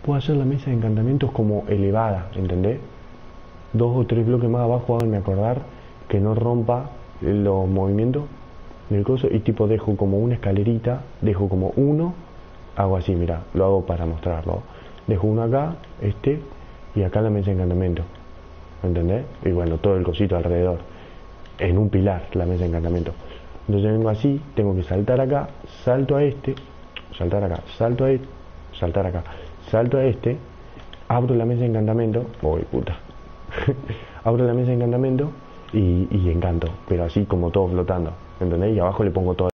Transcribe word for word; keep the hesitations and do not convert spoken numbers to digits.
puedo hacer la mesa de encantamientos como elevada, ¿entendés? Dos o tres bloques más abajo, háganme acordar que no rompa los movimientos del coso, y tipo dejo como una escalerita, dejo como uno, hago así, mira, lo hago para mostrarlo, dejo uno acá, este, y acá la mesa de encantamiento, ¿entendés? Y bueno, todo el cosito alrededor, en un pilar la mesa de encantamiento. Entonces vengo así, tengo que saltar acá, salto a este, saltar acá, salto a este, saltar acá, salto a este, abro la mesa de encantamiento, uy puta, abro la mesa de encantamiento y, y encanto, pero así como todo flotando, ¿entendés? Y abajo le pongo todo